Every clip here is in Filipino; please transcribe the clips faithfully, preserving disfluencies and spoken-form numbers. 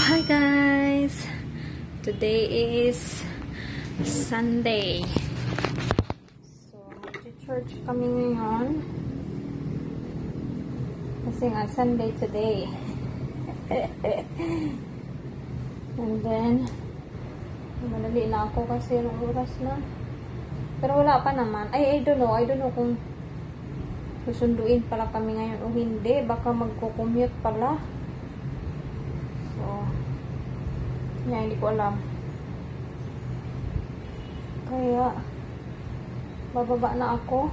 Hi guys! Today is Sunday. So, mag-church kami ngayon. Kasi nga Sunday today. And then, madali na ako kasi ng oras na. Pero wala pa naman. Ay, I don't know. I don't know kung susunduin pala kami ngayon o hindi. Baka magko-commute pala. So, yeah, hindi ko alam. Kaya, bababa na ako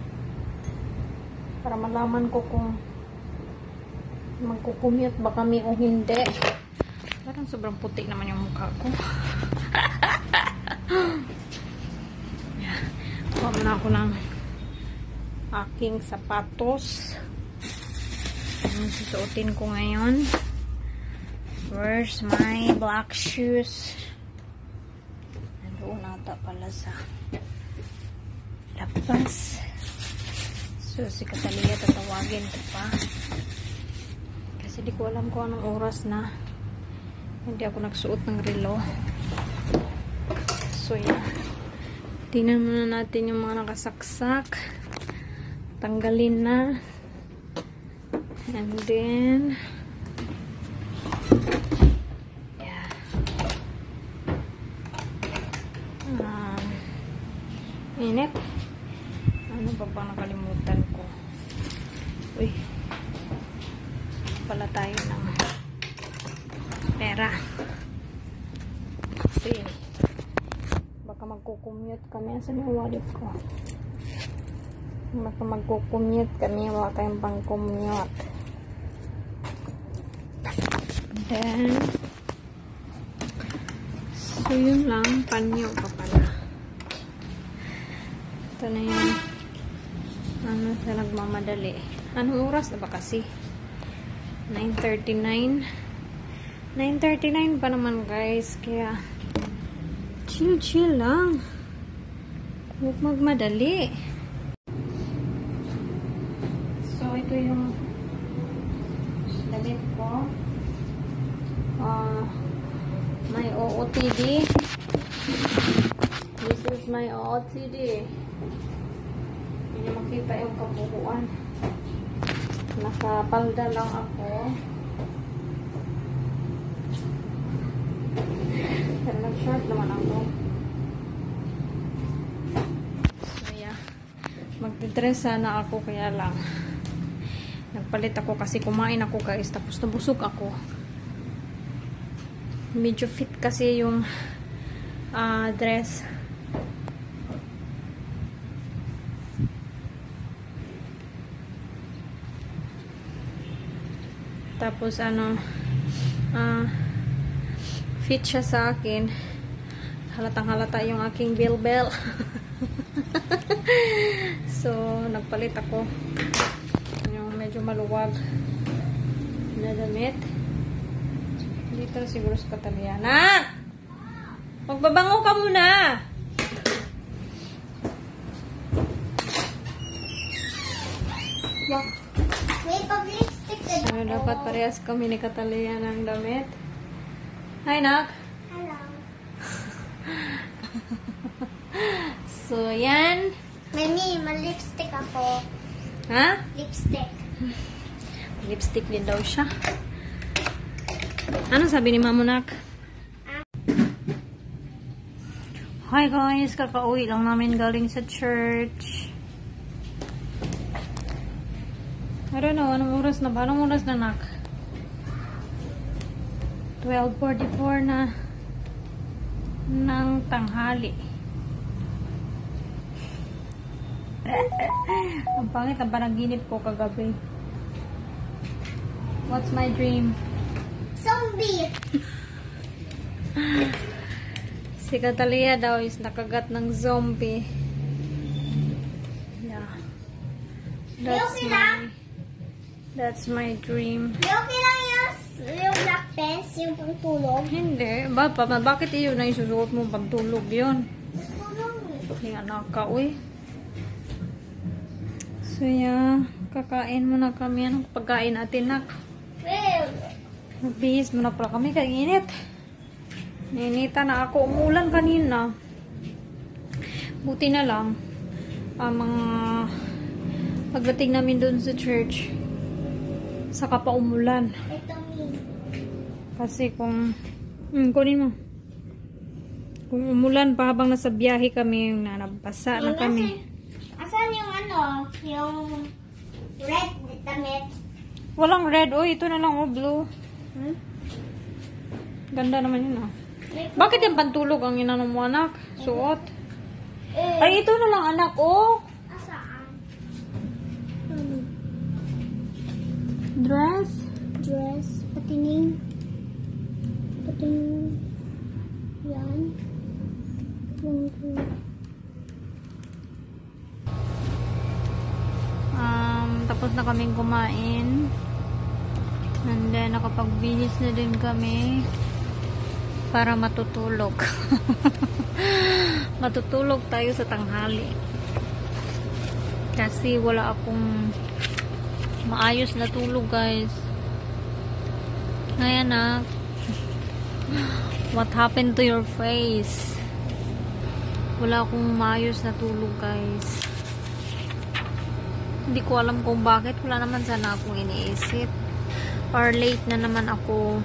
para malaman ko kung magko-commute ba kami o hindi. Parang sobrang puti naman yung mukha ko. Yeah. Kuha mo na ako ng aking sapatos. Ang susuotin ko ngayon. Where's my black shoes? Nandoon ata pala sa labas. So, si Catalia tatawagin ko pa. Kasi di ko alam kung anong oras na. Hindi ako nagsuot ng relo. So, yeah. Tingnan muna natin yung mga nakasaksak. Tanggalin na. And then, init. Ano pa bang nakalimutan ko? Uy. Pala tayo ng pera. Kasi baka magkukumute kami. Asan yung wallet ko? Baka magkukumute kami. Wala tayong pang commute. Then so yun lang. Panyo pa pala. Ito na yung ano sa nagmamadali. Anong oras na ba kasi? nine thirty-nine nine thirty-nine pa naman guys. Kaya chill chill lang. Huwag magmadali. So ito yung damit ko. Uh, may O O T D. This is my O O T D. Hindi makita yung kabuuan. Nakapalda lang ako. Pero nag-short naman ako. So yeah. Magdidress sana ako kaya lang. Nagpalit ako kasi kumain ako guys. Tapos nabusog ako. Medyo fit kasi yung uh, dress. Tapos ano uh, fit siya sa akin. Halatang halata yung aking bilbel. So nagpalit ako yung medyo maluwag na damit. Dito siguro sa Catalia. Nak! Magbabango ka muna! Wow. May pag-lipstick na So, dapat parehas kami ni Catalia ng damit. Hi, Nak! Hello. So, yan. Mami, mag-lipstick ako. Ha? Lipstick. Lipstick din daw siya. Ano sabi ni Mamo, Nak? Hi guys, kakauwi lang namin galing sa church. I don't know, anong oras na ba? Anong oras na, Nak? twelve forty-four na ng tanghali. Ang pangit ang panaginip ko kagabi. What's my dream? Zombie! Si Catalia daw is nakagat ng zombie. Yeah. That's Okay lang? my That's my dream. Okay lang yung, yung black pants, yung pangtulog. Hindi. Ba, pa, bakit iyon na isusuot mo pagtulog yun? Tulog. Hindi anak ka, uy. So, yeah. Kakain muna kami. Anong pagkain natin, Nak? Well, Nagbihis mo na pala kami kay init. Nainita na ako. Umulan kanina. Buti na lang. Ang mga pagdating namin doon sa church, saka pa umulan. Ito me. Kasi kung hmm, kunin mo. Kung umulan pa habang nasa biyahe kami, yung nanabasa na Yung kami. asan, asan yung ano? Yung red damit. Walang red. Oh, ito na lang. Oh, blue. Hmm? Ganda naman yun ah. Bakit yung pantulog ang inanong mo anak? Suot. Eh, Ay, ito na lang anak. Oh. asaan? Dress. Dress. Patining. Patining. Yan. Um, tapos na kaming kumain. And then, nakapagbihis na din kami para matutulog. Matutulog tayo sa tanghali. Kasi wala akong maayos na tulog, guys. Ngayon na, what happened to your face? Wala akong maayos na tulog, guys. Hindi ko alam kung bakit. Wala naman sana akong iniisip. Or late na naman ako.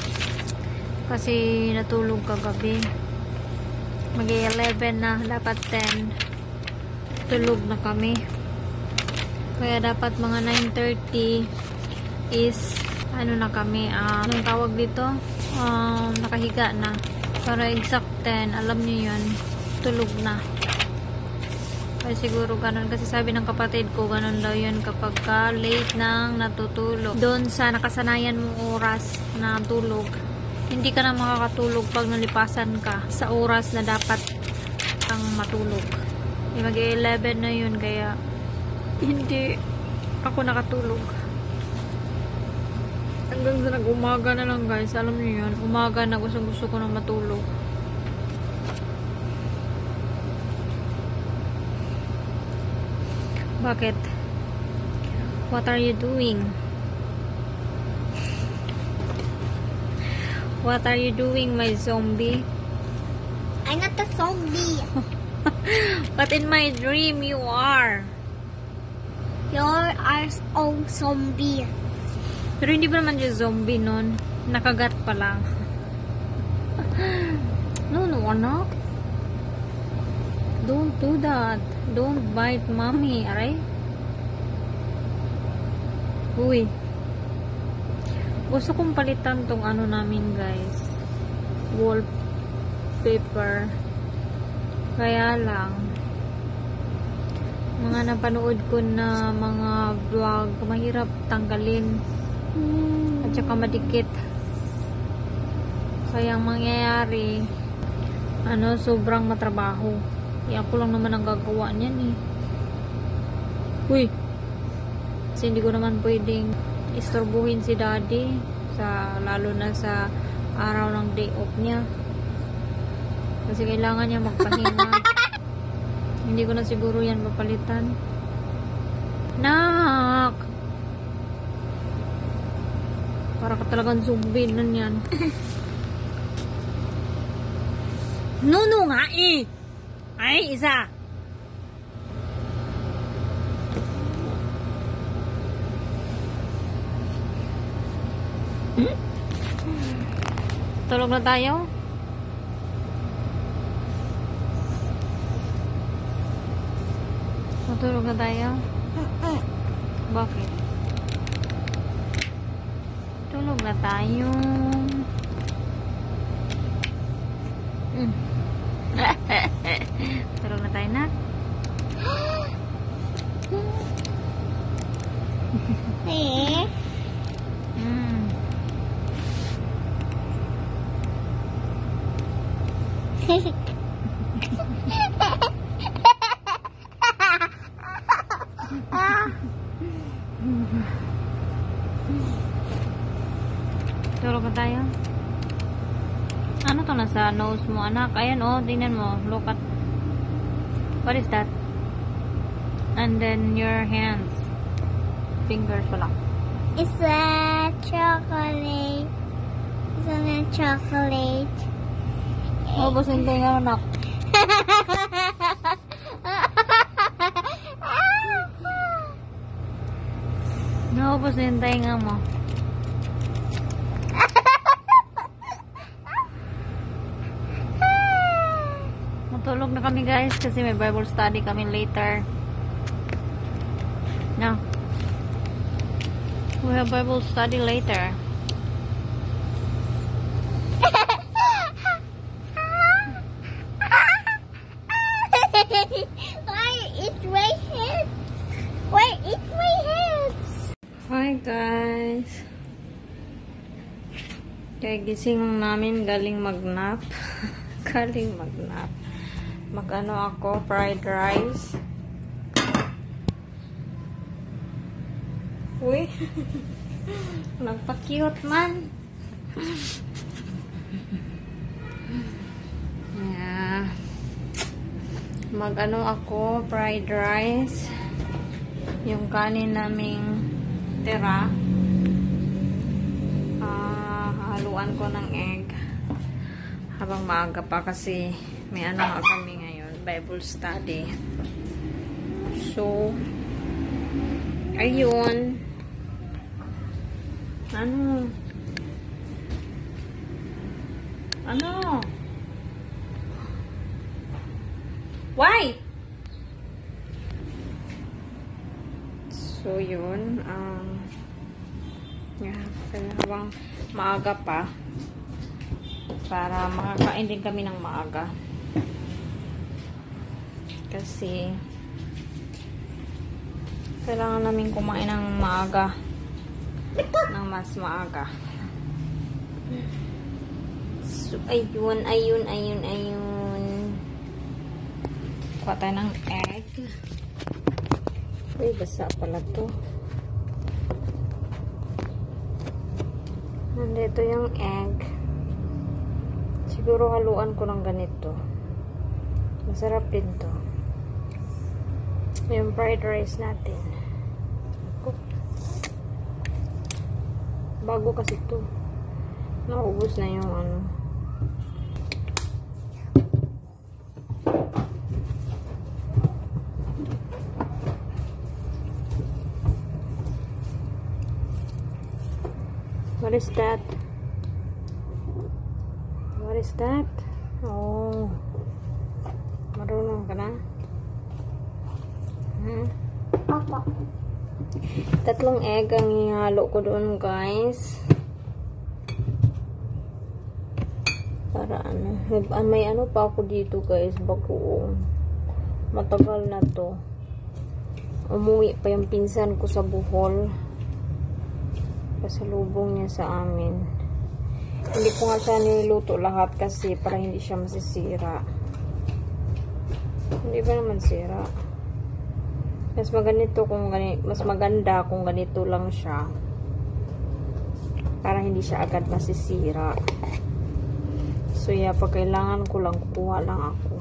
Kasi natulog kagabi. Mag-eleven na. Dapat ten. Tulog na kami. Kaya dapat mga nine thirty is ano na kami. Uh, anong tawag dito? Um, nakahiga na. Para exact ten. Alam niyo yun. Tulog na. Ay siguro ganun. Kasi sabi ng kapatid ko, ganun daw yun kapag ka late nang natutulog. Doon sa nakasanayan mong oras na tulog, hindi ka na makakatulog pag nalipasan ka sa oras na dapat kang matulog. E mag-eleven na yun, kaya hindi ako nakatulog. Hanggang sa nag-umaga na lang, guys. Alam niyo yun, umaga na gusto gusto ko nang matulog. Bakit? What are you doing? What are you doing, my zombie? I'm not a zombie. But in my dream, you are. You're our own zombie. Pero hindi ba naman yung zombie nun? Nakagat pa lang. No, no, anak. Don't do that. Don't bite mommy, alright? Uy. Gusto kong palitan tong ano namin, guys. Wallpaper. Kaya lang, mga napanood ko na mga vlog, mahirap tanggalin. Hmm. At saka madikit. Kaya ang mangyayari, ano, sobrang matrabaho. Kaya ako lang naman ang gagawa niyan eh. Uy! Kasi hindi ko naman pwedeng istorbuhin si daddy. Sa, lalo na sa araw ng day off niya. Kasi kailangan niya magpahinga. Hindi ko na siguro yan mapalitan. Nak! Para ka talagang zombie nun yan. Nuno nga eh! Ay, isa! Hmm? Tulog na tayo? Matulog na tayo? Bakit? Tulog na tayo. Mm. Tulog na tayo na. Eh? Mm. Tulog na tayo. Ano to nasa nose mo, anak? Ayan, oh, tingnan mo. Look at, what is that? And then your hands. Fingers wala. It's a chocolate. Ito na chocolate. Ubos yung tinga, anak. Naubos na yung tinga mo. Matulog na kami guys kasi may Bible study kami later. No. We have Bible study later. Why it my hips? Why it my hips? Hi guys. Kaya gising namin galing magnap. Galing magnap. Mag-ano ako, fried rice. Uy. Nagpa-cute man. Yeah. Mag-ano ako, fried rice. Yung kanin naming tira. Ah, haluan ko ng egg. Habang maaga pa kasi may ano nga kami ngayon, Bible study. So, ayun. Ano? Ano? Why? So, yun. Um, yeah, kaya habang maaga pa, para makakain din kami ng maaga. Kasi, kailangan namin kumain ng maaga. Ng mas maaga. So, ayun, ayun, ayun, ayun. Kuha tayo ng egg. Uy, basa pala to. Nandito yung egg. Siguro haluan ko ng ganito. Masarap din to. Yung fried rice natin. Bago kasi to. Naubos na yung ano. What is that? What is that? Oh. Marunong ka na? Hmm? Papa. Tatlong egg ang ihalo ko doon, guys. Para ano. May, may ano pa ako dito, guys. Bagoong. Matagal na to. Umuwi pa yung pinsan ko sa Bohol. Pasalubong niya sa amin. Hindi ko nga siya niluto lahat kasi para hindi siya masisira. Hindi ba naman sira? Mas maganito kung ganito, mas maganda kung ganito lang siya. Para hindi siya agad masisira. So yeah, pag kailangan ko lang, kukuha lang ako.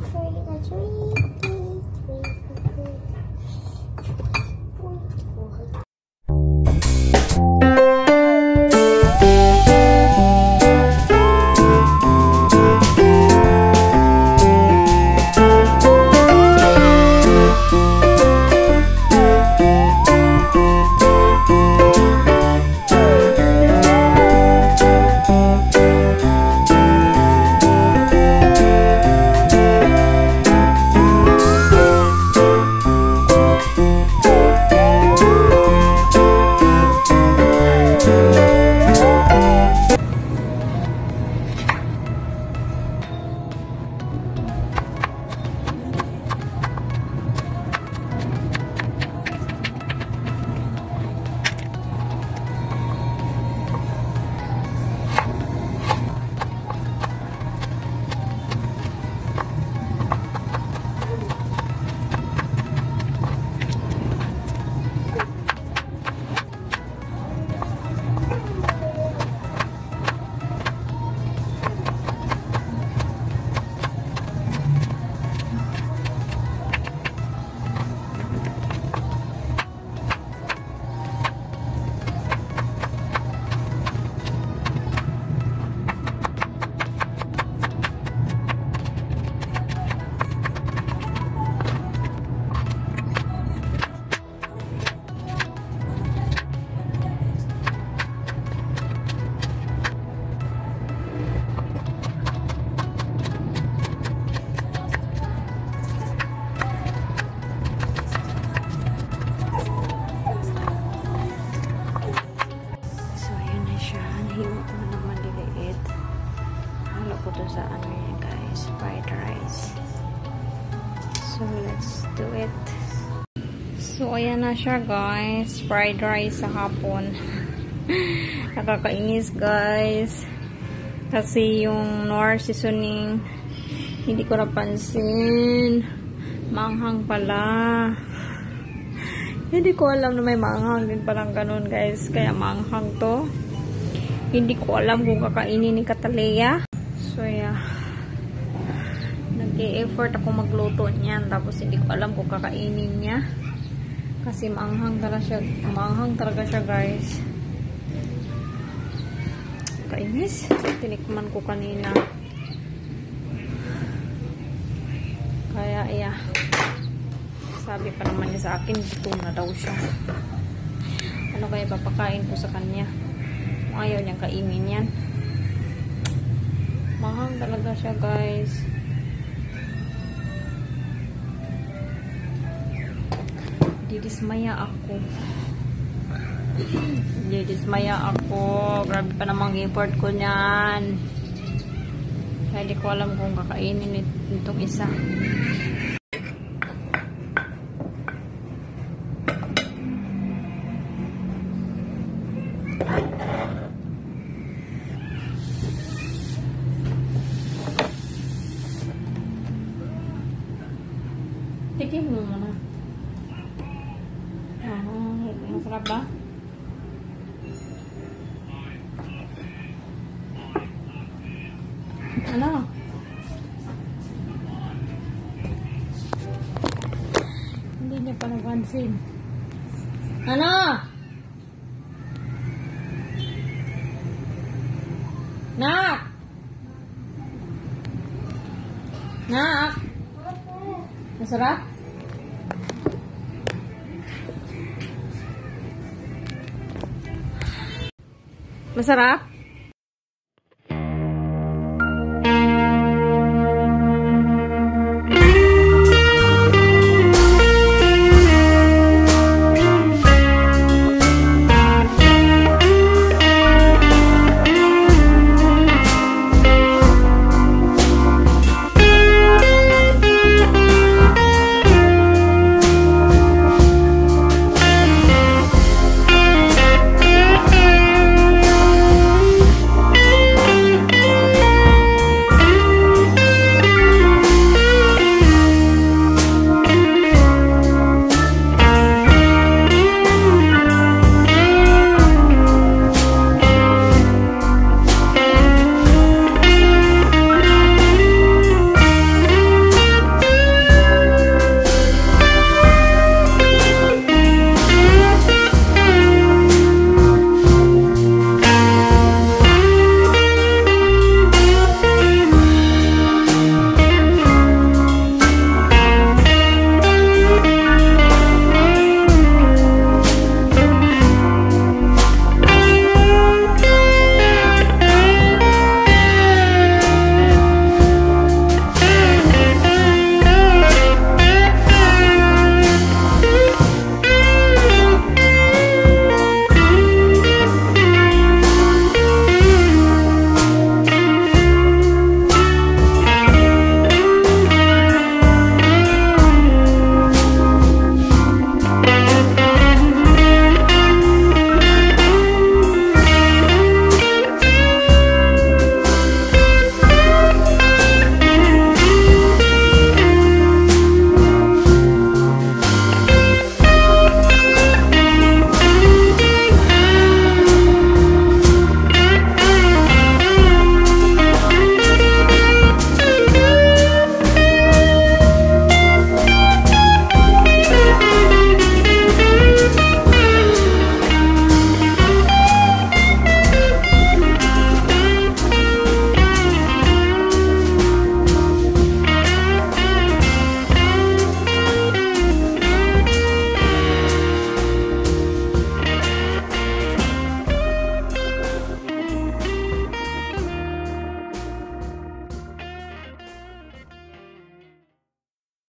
ko to sa ano yun guys, fried rice. So let's do it. So ayan na siya guys, fried rice sa hapon. Nakakainis guys kasi yung Knorr seasoning hindi ko napansin, manghang pala. Hindi ko alam na may manghang din palang ganun guys, kaya manghang to. Hindi ko alam kung kakainin ni Catalea. So yeah, nag-e-effort ako magluto niyan, tapos hindi ko alam kung kakainin niya kasi manghang talaga siya, manghang talaga siya guys. Kainis, tinikman ko kanina. Kaya iya, sabi pa naman niya sa akin, gutom na daw siya. Ano kaya papakain ko sa kanya? Kung ayaw niyang kainin yan. Mahang talaga siya guys. Didismaya ako. Didismaya ako. Grabe pa namang effort ko niyan. Kaya di ko alam kung kakainin nitong isa. Tikim mo muna. Ah, masarap ba? Ano? Hindi niya pa napansin. Ano? Nak! Nak! Masarap? Masarap?